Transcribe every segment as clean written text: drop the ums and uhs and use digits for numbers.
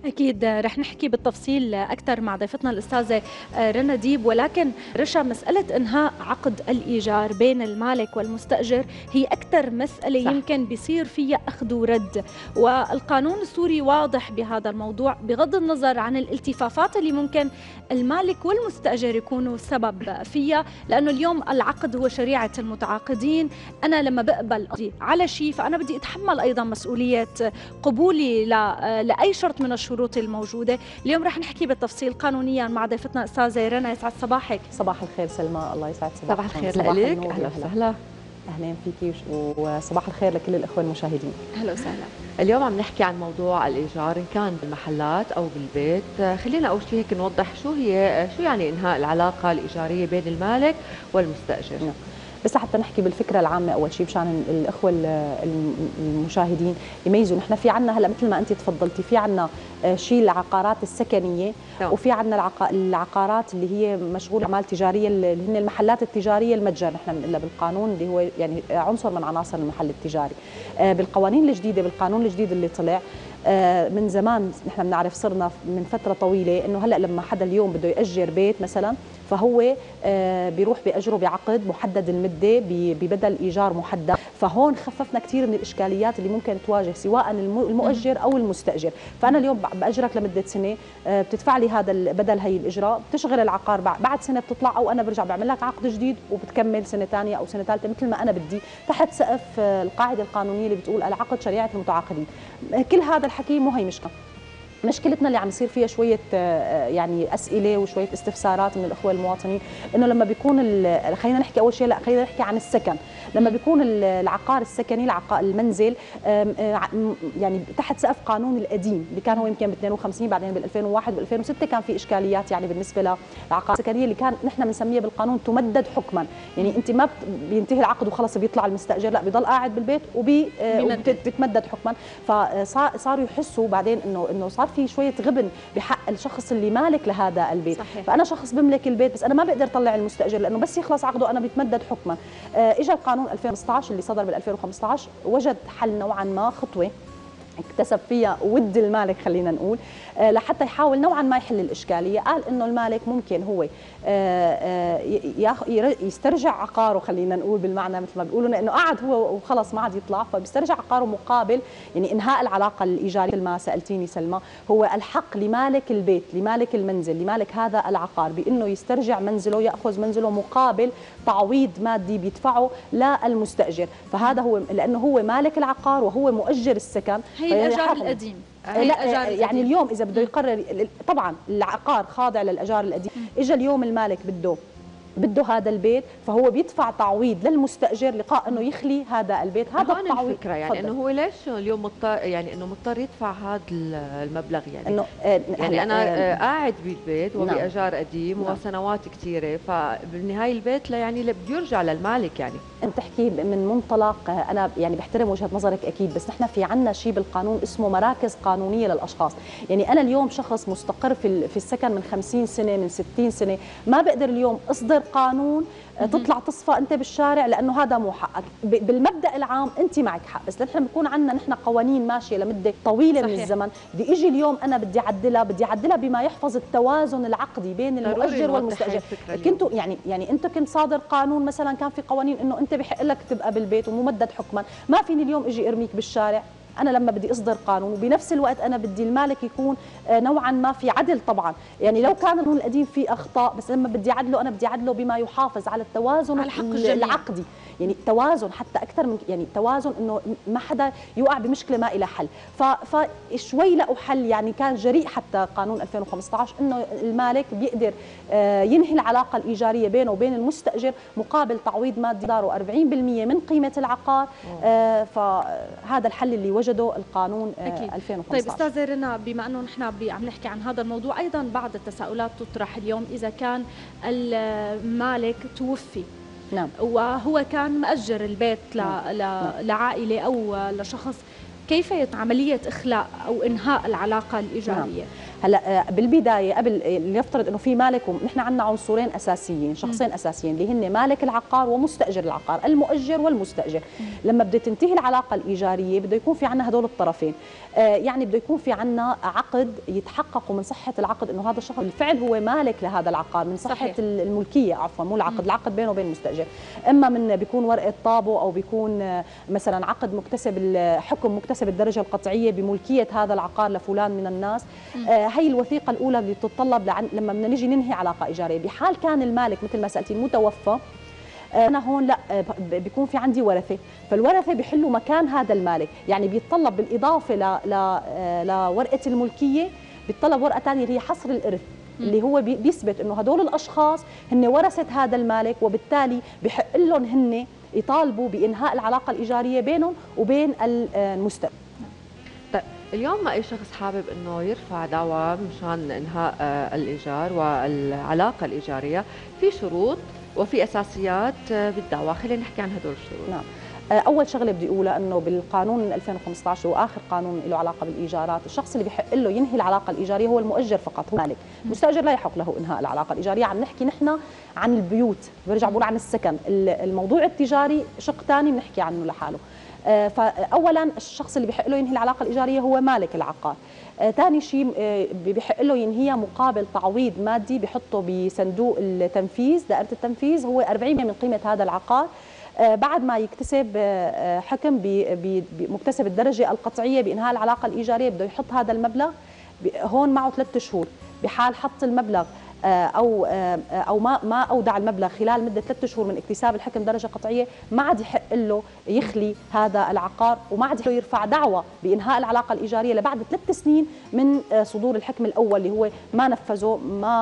أكيد رح نحكي بالتفصيل أكثر مع ضيفتنا الأستاذة رنا ديب، ولكن رشا، مسألة إنهاء عقد الإيجار بين المالك والمستأجر هي أكثر مسألة صح. يمكن بيصير فيها أخذ ورد، والقانون السوري واضح بهذا الموضوع بغض النظر عن الالتفافات اللي ممكن المالك والمستأجر يكونوا سبب فيها، لأنه اليوم العقد هو شريعة المتعاقدين. أنا لما بقبل على شيء فأنا بدي أتحمل أيضا مسؤولية قبولي لأي شرط من الشروط الموجودة. اليوم رح نحكي بالتفصيل قانونيا مع ضيفتنا أستاذة رنا. يسعد صباحك. صباح الخير سلمى، الله يسعد صباحك. صباح الخير لك، أهلا وسهلا. أهلا فيكي وصباح الخير لكل الأخوة المشاهدين. أهلا وسهلا. اليوم عم نحكي عن موضوع الإيجار إن كان بالمحلات أو بالبيت. خلينا أول شيء هيك نوضح شو يعني إنهاء العلاقة الإيجارية بين المالك والمستأجر. بس حتى نحكي بالفكره العامه اول شيء مشان الاخوه المشاهدين يميزوا. نحن في عنا هلا مثل ما انت تفضلتي في عنا شيء العقارات السكنيه، وفي عنا العقارات اللي هي مشغوله اعمال تجاريه اللي هن المحلات التجاريه المتجر. نحن بنقول بالقانون اللي هو يعني عنصر من عناصر المحل التجاري. بالقوانين الجديده، بالقانون الجديد اللي طلع من زمان، نحن بنعرف صرنا من فتره طويله انه هلا لما حدا اليوم بده ياجر بيت مثلا فهو بيروح بأجره بعقد محدد المدة ببدل إيجار محدد. فهون خففنا كثير من الإشكاليات اللي ممكن تواجه سواء المؤجر أو المستأجر. فأنا اليوم بأجرك لمدة سنة، بتدفع لي هذا بدل هي الإجراء، بتشغل العقار بعد سنة بتطلع، أو أنا برجع بعمل لك عقد جديد وبتكمل سنة ثانية أو سنة ثالثة مثل ما أنا بدي تحت سقف القاعدة القانونية اللي بتقول العقد شريعة المتعاقدين. كل هذا الحكي مو هي مشكلة. مشكلتنا اللي عم يصير فيها شويه يعني اسئله وشويه استفسارات من الاخوه المواطنين، انه لما بيكون خلينا نحكي اول شيء، لا خلينا نحكي عن السكن. لما بيكون العقار السكني المنزل يعني تحت سقف قانون القديم اللي كان هو يمكن ب 52، بعدين بال 2001 وبال 2006 كان في اشكاليات يعني بالنسبه للعقار السكنيه اللي كان نحن بنسميها بالقانون تمدد حكما. يعني انت ما بينتهي العقد وخلص بيطلع المستاجر، لا بيضل قاعد بالبيت وبتمدد حكما. فصاروا يحسوا بعدين انه صار في شويه غبن بحق الشخص اللي مالك لهذا البيت. صحيح. فانا شخص بملك البيت بس انا ما بقدر اطلع المستاجر لانه بس يخلص عقده انا بيتمدد حكما. اجى القانون 2015 اللي صدر بال 2015 وجد حل نوعا ما، خطوه اكتسب فيها ود المالك خلينا نقول، لحتى يحاول نوعا ما يحل الاشكاليه. قال انه المالك ممكن هو يسترجع عقاره خلينا نقول بالمعنى مثل ما بيقولوا، انه قعد هو وخلص ما عاد يطلع، فبيسترجع عقاره مقابل يعني انهاء العلاقه الايجاريه. مثل ما سالتيني سلمى، هو الحق لمالك البيت، لمالك المنزل، لمالك هذا العقار بانه يسترجع منزله، ياخذ منزله مقابل تعويض مادي بيدفعه للمستاجر. فهذا هو لانه هو مالك العقار وهو مؤجر السكن. هي الإيجار القديم. لا يعني اليوم اذا بده يقرر، طبعا العقار خاضع للايجار القديم. اجى اليوم المالك بده هذا البيت، فهو بيدفع تعويض للمستاجر لقاء انه يخلي هذا البيت. هذا التعويض الفكره يعني انه هو ليش اليوم مضطر، يعني انه مضطر يدفع هذا المبلغ، يعني انه يعني انا قاعد بالبيت وبايجار قديم وسنوات كثيره، فبالنهايه البيت يعني بده يرجع للمالك. يعني انت تحكي من منطلق انا يعني بحترم وجهه نظرك اكيد، بس نحن في عندنا شيء بالقانون اسمه مراكز قانونيه للاشخاص. يعني انا اليوم شخص مستقر في السكن من 50 سنه من 60 سنه، ما بقدر اليوم اصدر قانون تطلع تصفى انت بالشارع لانه هذا مو حقك. بالمبدا العام انت معك حق، بس نحن بكون عندنا نحن قوانين ماشيه لمده طويله. صحيح. من الزمن بدي اجي اليوم انا بدي اعدلها بما يحفظ التوازن العقدي بين المؤجر والمستاجر. كنتوا يعني انت كنت صادر قانون مثلا، كان في قوانين انه انت بحق لك تبقى بالبيت وممدد حكما، ما فيني اليوم اجي ارميك بالشارع. أنا لما بدي أصدر قانون وبنفس الوقت أنا بدي المالك يكون نوعا ما في عدل. طبعا يعني لو كان القانون القديم فيه أخطاء، بس لما بدي أعدله أنا بدي أعدله بما يحافظ على التوازن العقدي. يعني توازن حتى أكثر من يعني توازن، إنه ما حدا يوقع بمشكلة ما إلى حل. فشوي لقوا حل، يعني كان جريء حتى قانون 2015 إنه المالك بيقدر ينهي العلاقة الإيجارية بينه وبين المستأجر مقابل تعويض مادي داره 40% من قيمة العقار. فهذا الحل اللي وجده القانون 2015. طيب استاذه رنا، بما انه نحن عم نحكي عن هذا الموضوع، ايضا بعض التساؤلات تطرح اليوم. اذا كان المالك توفي، نعم، وهو كان مأجر البيت لعائله او لشخص، كيف عمليه اخلاء او انهاء العلاقه الايجاريه؟ نعم. هلا بالبدايه قبل لنفترض انه في مالك، ونحن عندنا عنصرين اساسيين، شخصين اساسيين اللي هن مالك العقار ومستاجر العقار، المؤجر والمستاجر. لما بده تنتهي العلاقه الايجاريه بده يكون في عندنا هدول الطرفين، يعني بده يكون في عندنا عقد يتحققوا من صحه العقد انه هذا الشخص بالفعل هو مالك لهذا العقار، من صحه صحيح. الملكيه عفوا، مو العقد، العقد بينه وبين المستاجر، اما من بيكون ورقه طابو او بيكون مثلا عقد مكتسب حكم مكتسب الدرجه القطعيه بملكيه هذا العقار لفلان من الناس. هي الوثيقه الاولى اللي بتتطلب لما بدنا نيجي ننهي علاقه ايجاريه. بحال كان المالك مثل ما سالتي متوفى، أنا هون لا بيكون في عندي ورثة، فالورثة بيحلوا مكان هذا المالك، يعني بيتطلب بالإضافة لورقة الملكية بيتطلب ورقة ثانية اللي هي حصر الإرث، اللي هو بيثبت إنه هدول الأشخاص هن ورثة هذا المالك، وبالتالي بحق لهم هن يطالبوا بإنهاء العلاقة الإيجارية بينهم وبين المستأجر. طيب اليوم ما أي شخص حابب إنه يرفع دعوى مشان إنهاء الإيجار والعلاقة الإيجارية، في شروط وفي اساسيات بالدعوى، خلينا نحكي عن هدول الشروط. نعم. اول شغله بدي اقولها انه بالقانون من 2015 واخر قانون له علاقه بالايجارات، الشخص اللي بحق له ينهي العلاقه الايجاريه هو المؤجر فقط، هو مالك. المستاجر لا يحق له انهاء العلاقه الايجاريه. عم نحكي نحن عن البيوت، برجع بقول عن السكن، الموضوع التجاري شق ثاني بنحكي عنه لحاله. فاولا الشخص اللي بحق له ينهي العلاقه الايجاريه هو مالك العقار. ثاني شيء بحق له ينهيها مقابل تعويض مادي بحطه بصندوق التنفيذ، دائره التنفيذ، هو 40% من قيمه هذا العقار. بعد ما يكتسب حكم بمكتسب الدرجه القطعيه بانهاء العلاقه الايجاريه بده يحط هذا المبلغ هون معه 3 شهور. بحال حط المبلغ او ما اودع المبلغ خلال مده 3 شهور من اكتساب الحكم درجه قطعيه، ما عاد يحق له يخلي هذا العقار، وما عاد يحق له يرفع دعوى بانهاء العلاقه الايجاريه لبعد 3 سنين من صدور الحكم الاول اللي هو ما نفذه،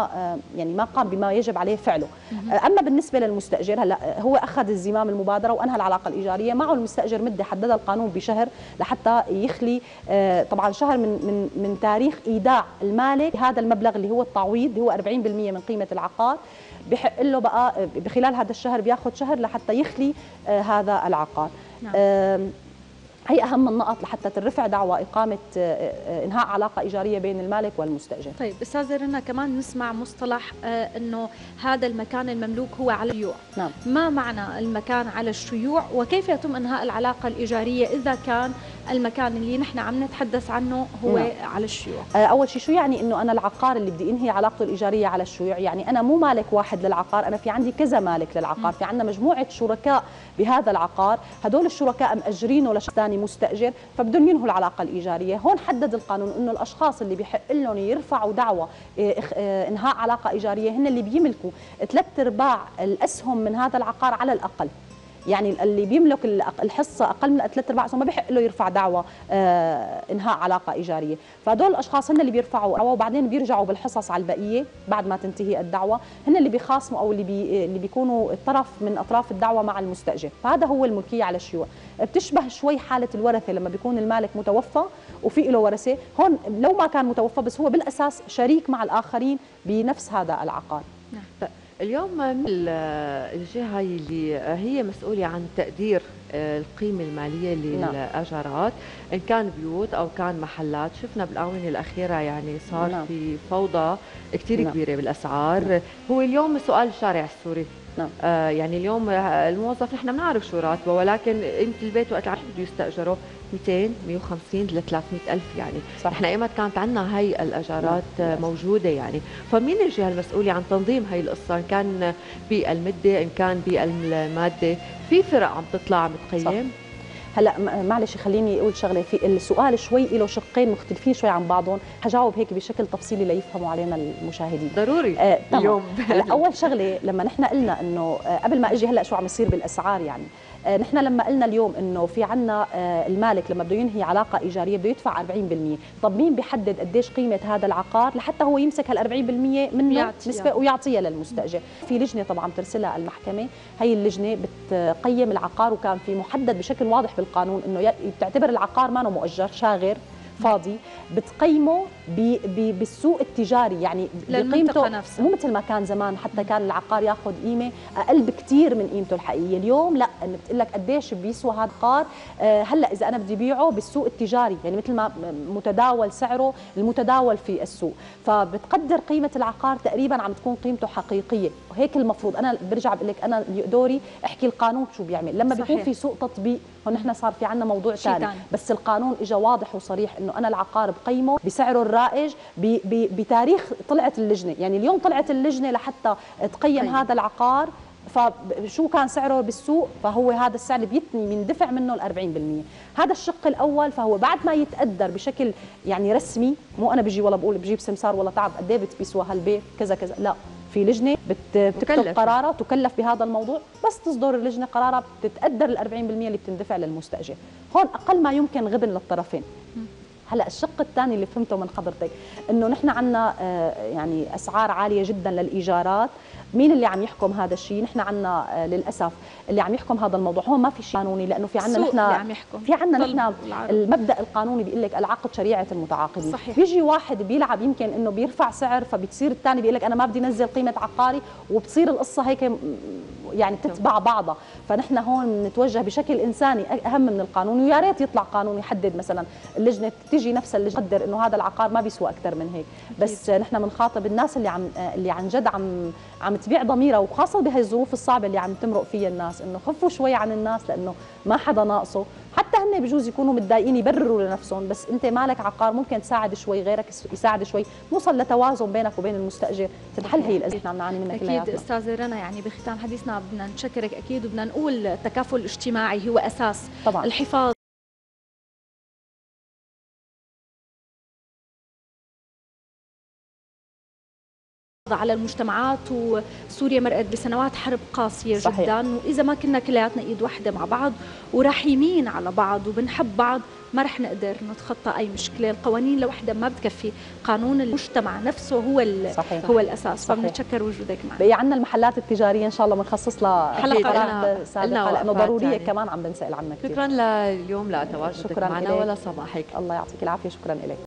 ما قام بما يجب عليه فعله. اما بالنسبه للمستاجر، هلا هو اخذ الزمام المبادره وانهى العلاقه الايجاريه، معه المستاجر مده حددها القانون بشهر لحتى يخلي، طبعا شهر من تاريخ ايداع المالك هذا المبلغ اللي هو التعويض اللي هو 40% من قيمه العقار. بحق له بقى بخلال هذا الشهر بياخذ شهر لحتى يخلي هذا العقار. نعم. هي أهم النقط لحتى ترفع دعوى إقامة إنهاء علاقة إيجارية بين المالك والمستأجر. طيب أستاذة رنا، كمان نسمع مصطلح إنه هذا المكان المملوك هو على الشيوع. نعم. ما معنى المكان على الشيوع، وكيف يتم إنهاء العلاقة الإيجارية إذا كان المكان اللي نحن عم نتحدث عنه هو نعم. على الشيوع؟ أول شيء شو يعني إنه أنا العقار اللي بدي أنهي علاقته الإيجارية على الشيوع؟ يعني أنا مو مالك واحد للعقار، أنا في عندي كذا مالك للعقار، في عندنا مجموعة شركاء بهذا العقار، هدول الشركاء مأجرينه لشخص ثاني مستأجر، فبدهم ينهوا العلاقة الإيجارية. هون حدد القانون إنه الأشخاص اللي بيحق لهم يرفعوا دعوى إنهاء علاقة إيجارية هن اللي بيملكوا 3/4 الأسهم من هذا العقار على الأقل. يعني اللي بيملك الحصه اقل من 3/4 ما بيحق له يرفع دعوى انهاء علاقه ايجاريه، فهدول الاشخاص هن اللي بيرفعوا دعوى وبعدين بيرجعوا بالحصص على البقيه بعد ما تنتهي الدعوه، هن اللي بيخاصموا او اللي بيكونوا طرف من اطراف الدعوه مع المستاجر، فهذا هو الملكيه على الشيوع. بتشبه شوي حاله الورثه لما بيكون المالك متوفى وفي له ورثه، هون لو ما كان متوفى بس هو بالاساس شريك مع الاخرين بنفس هذا العقار. نعم. اليوم الجهة اللي هي مسؤولة عن تقدير القيمة المالية للأجارات، إن كان بيوت أو كان محلات، شفنا بالآونة الأخيرة يعني صار في فوضى كتير كبيرة بالأسعار. هو اليوم سؤال الشارع السوري. يعني اليوم الموظف نحن بنعرف شو راتبه، ولكن قيمة البيت وقت بده يستأجره 200 150 ل 300 ألف يعني. نحن ايمت كانت عندنا هي الأجارات موجودة يعني، فمين الجهة المسؤولة عن تنظيم هي القصة، إن كان بالمدة إن كان بالمادة؟ في فرق عم تطلع عم تقيم. هلا معلش خليني اقول شغله، في السؤال شوي له شقين مختلفين شوي عن بعضهم، حجاوب هيك بشكل تفصيلي ليفهموا علينا المشاهدين. ضروري. اليوم اول شغله لما نحن قلنا انه قبل ما اجي هلا شو عم يصير بالاسعار، يعني نحن لما قلنا اليوم انه في عنا المالك لما بده ينهي علاقه ايجاريه بده يدفع 40%، طب مين بيحدد قديش قيمه هذا العقار لحتى هو يمسك هال 40% منه نسبه ويعطيها للمستاجر؟ في لجنه طبعا بترسلها المحكمه، هي اللجنه بتقيم العقار، وكان في محدد بشكل واضح بالقانون انه بتعتبر العقار ما مؤجر شاغر، فاضي بتقيمه بالسوق التجاري، يعني بقيمته نفسها، مو مثل ما كان زمان حتى كان العقار ياخذ قيمه اقل بكثير من قيمته الحقيقيه. اليوم لا، انه بتقول لك قديش بيسوى هذا العقار هلا اذا انا بدي بيعه بالسوق التجاري، يعني مثل ما متداول سعره المتداول في السوق، فبتقدر قيمه العقار تقريبا عم تكون قيمته حقيقيه. وهيك المفروض. انا برجع بقول لك انا دوري احكي القانون شو بيعمل. لما صحيح. بيكون في سوء تطبيق هون نحن صار في عندنا موضوع ثاني، بس القانون اجى واضح وصريح انه انا العقار بقيمه بسعره الرائج بتاريخ طلعت اللجنه، يعني اليوم طلعت اللجنه لحتى تقيم هذا العقار، فشو كان سعره بالسوق، فهو هذا السعر اللي بيتني بيندفع منه ال 40%. هذا الشق الاول. فهو بعد ما يتقدر بشكل يعني رسمي، مو انا بجي والله بقول بجيب سمسار والله تعب قد ايه بيسوى هالبيت كذا كذا، لا، في لجنه بتكتب قرارها تكلف بهذا الموضوع، بس تصدر اللجنه قرارها بتتقدر ال 40% اللي بتندفع للمستاجر. هون اقل ما يمكن غبن للطرفين. هلا الشق الثاني اللي فهمته من حضرتك انه نحن عندنا يعني اسعار عاليه جدا للايجارات. مين اللي عم يحكم هذا الشيء؟ نحن عندنا للاسف اللي عم يحكم هذا الموضوع هون ما في شيء قانوني، لانه في عندنا نحن في عندنا نحن المبدا القانوني بيقول لك العقد شريعه المتعاقدين. صحيح. بيجي واحد بيلعب يمكن انه بيرفع سعر، فبتصير الثاني بيقول لك انا ما بدي انزل قيمه عقاري، وبتصير القصه هيك يعني تتبع بعضها. فنحن هون نتوجه بشكل انساني اهم من القانون، ويا ريت يطلع قانون يحدد مثلا اللجنه تيجي نفس اللجنه تقدر انه هذا العقار ما بيسوى اكثر من هيك. بس نحن بنخاطب الناس اللي عن جد عم تبيع ضميرها، وخاصه بهي الظروف الصعبه اللي عم تمرق فيها الناس، انه خفوا شوي عن الناس لانه ما حدا ناقصه. حتى هن بجوز يكونوا متضايقين يبرروا لنفسهم، بس انت مالك عقار ممكن تساعد شوي، غيرك يساعد شوي، نوصل لتوازن بينك وبين المستاجر، تنحل هي الازمه اللي عم نعاني منها كلياتنا. اكيد استاذه رنا، يعني بختام حديثنا بدنا نشكرك اكيد، وبدنا نقول التكافل الاجتماعي هو اساس طبعا الحفاظ على المجتمعات. وسوريا مرقت بسنوات حرب قاسية صحيح. جدا، وإذا ما كنا كلياتنا إيد واحدة مع بعض ورحيمين على بعض وبنحب بعض ما رح نقدر نتخطى أي مشكلة. القوانين لوحدها ما بتكفي، قانون المجتمع نفسه هو الأساس. فبنتشكر وجودك معنا. بقي عندنا المحلات التجارية إن شاء الله بنخصص لها حلقة سابقة لأنه ضرورية يعني. كمان عم بنسأل عنها كثير. شكرا لليوم لتواجدك معنا ولا صباحك. الله يعطيك العافية، شكرا لك.